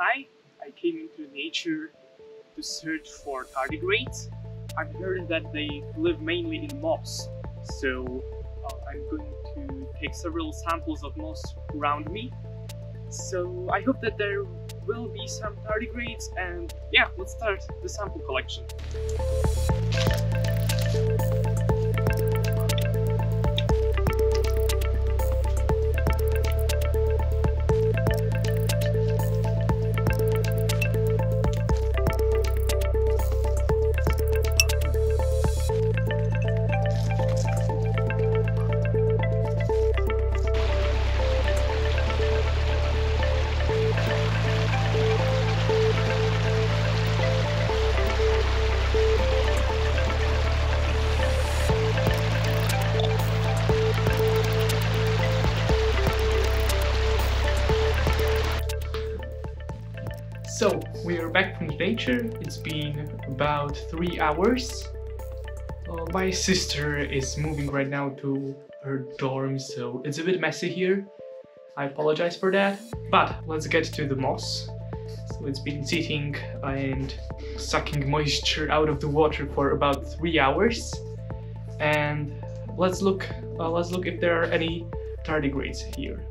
hi, I came into nature to search for tardigrades. I've heard that they live mainly in moss, so I'm going to take several samples of moss around me. So I hope that there will be some tardigrades, and yeah, let's start the sample collection. So, we are back from nature. It's been about 3 hours. My sister is moving right now to her dorm, so it's a bit messy here. I apologize for that. But let's get to the moss. So it's been sitting and sucking moisture out of the water for about 3 hours. And let's look if there are any tardigrades here.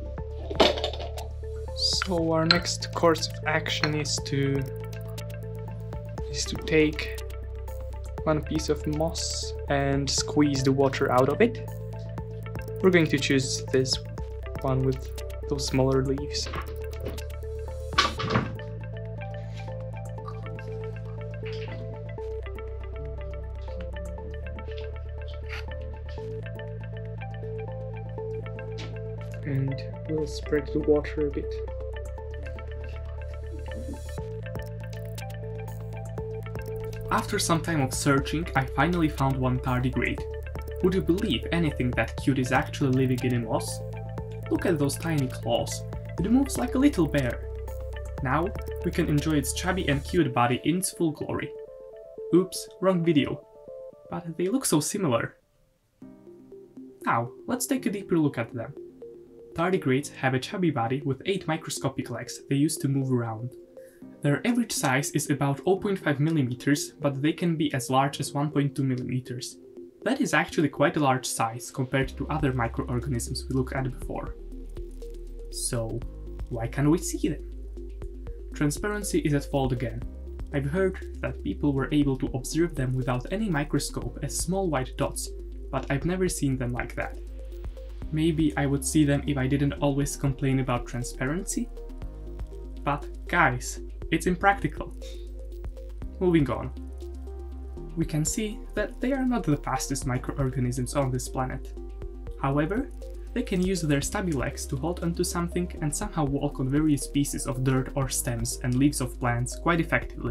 So our next course of action is to take one piece of moss and squeeze the water out of it. We're going to choose this one with those smaller leaves. And we'll spread the water a bit. After some time of searching, I finally found one tardigrade. Would you believe anything that cute is actually living in a moss? Look at those tiny claws. It moves like a little bear. Now we can enjoy its chubby and cute body in its full glory. Oops, wrong video. But they look so similar. Now, let's take a deeper look at them. Tardigrades have a chubby body with 8 microscopic legs they use to move around. Their average size is about 0.5 mm, but they can be as large as 1.2 mm. That is actually quite a large size compared to other microorganisms we looked at before. So, why can't we see them? Transparency is at fault again. I've heard that people were able to observe them without any microscope as small white dots, but I've never seen them like that. Maybe I would see them if I didn't always complain about transparency? But guys, it's impractical. Moving on. We can see that they are not the fastest microorganisms on this planet. However, they can use their stubby legs to hold onto something and somehow walk on various pieces of dirt or stems and leaves of plants quite effectively.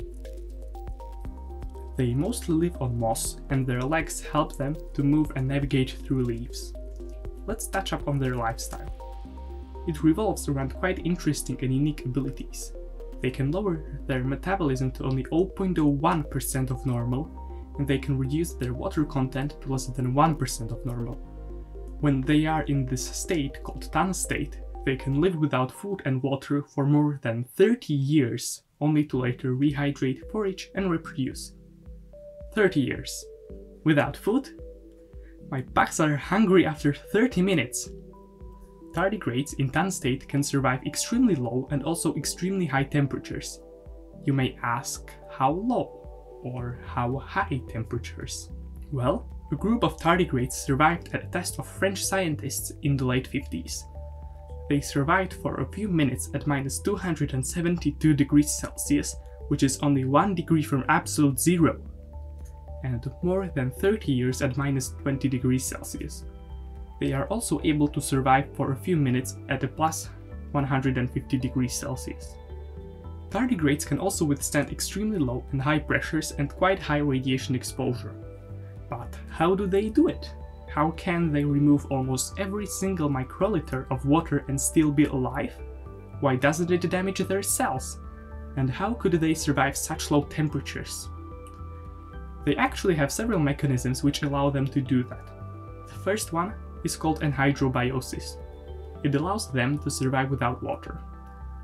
They mostly live on moss, and their legs help them to move and navigate through leaves. Let's touch up on their lifestyle. It revolves around quite interesting and unique abilities. They can lower their metabolism to only 0.01% of normal, and they can reduce their water content to less than 1% of normal. When they are in this state, called tan state, they can live without food and water for more than 30 years, only to later rehydrate, forage, and reproduce. 30 years. Without food? My bugs are hungry after 30 minutes. Tardigrades in tan state can survive extremely low and also extremely high temperatures. You may ask, how low? Or how high temperatures? Well, a group of tardigrades survived at a test of French scientists in the late 50s. They survived for a few minutes at -272 degrees Celsius, which is only 1 degree from absolute zero, and more than 30 years at -20 degrees Celsius. They are also able to survive for a few minutes at a +150 degrees Celsius. Tardigrades can also withstand extremely low and high pressures and quite high radiation exposure. But how do they do it? How can they remove almost every single microliter of water and still be alive? Why doesn't it damage their cells? And how could they survive such low temperatures? They actually have several mechanisms which allow them to do that. The first one is called anhydrobiosis. It allows them to survive without water.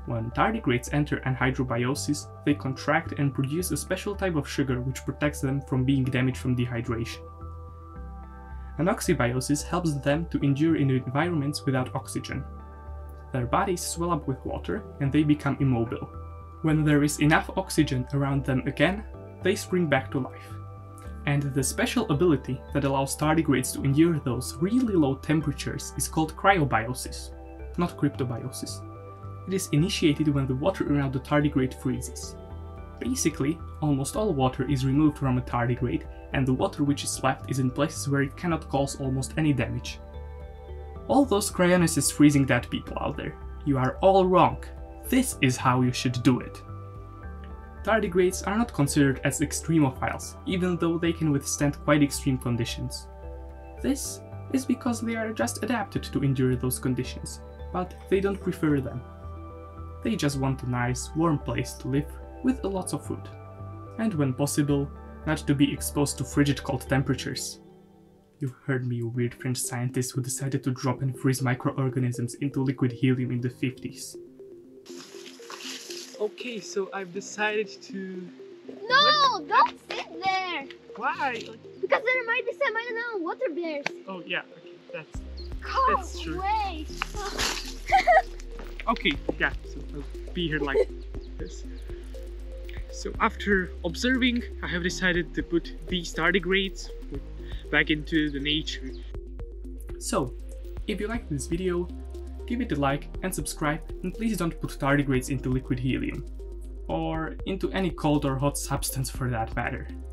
When tardigrades enter anhydrobiosis, they contract and produce a special type of sugar which protects them from being damaged from dehydration. Anoxybiosis helps them to endure in environments without oxygen. Their bodies swell up with water and they become immobile. When there is enough oxygen around them again, they spring back to life. And the special ability that allows tardigrades to endure those really low temperatures is called cryobiosis, not cryptobiosis. It is initiated when the water around the tardigrade freezes. Basically, almost all water is removed from a tardigrade, and the water which is left is in places where it cannot cause almost any damage. All those cryogenesis freezing dead people out there, you are all wrong. This is how you should do it. Tardigrades are not considered as extremophiles, even though they can withstand quite extreme conditions. This is because they are just adapted to endure those conditions, but they don't prefer them. They just want a nice, warm place to live with lots of food. And when possible, not to be exposed to frigid cold temperatures. You heard me, you weird French scientist who decided to drop and freeze microorganisms into liquid helium in the 50s. Okay, so I've decided to... No! Don't sit there! Why? Because there might be some, I don't know, water bears. Oh yeah, okay, That's true. Wait! Okay, yeah, so I'll be here like this. So after observing, I have decided to put these tardigrades back into the nature. So, if you liked this video, give it a like and subscribe, and please don't put tardigrades into liquid helium. Or into any cold or hot substance for that matter.